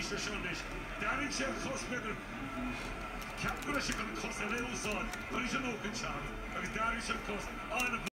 se seis. Darin sé chosbedder. Capgura se gan cos a réúsáid, chuir se nócan seach, agus darin se cos an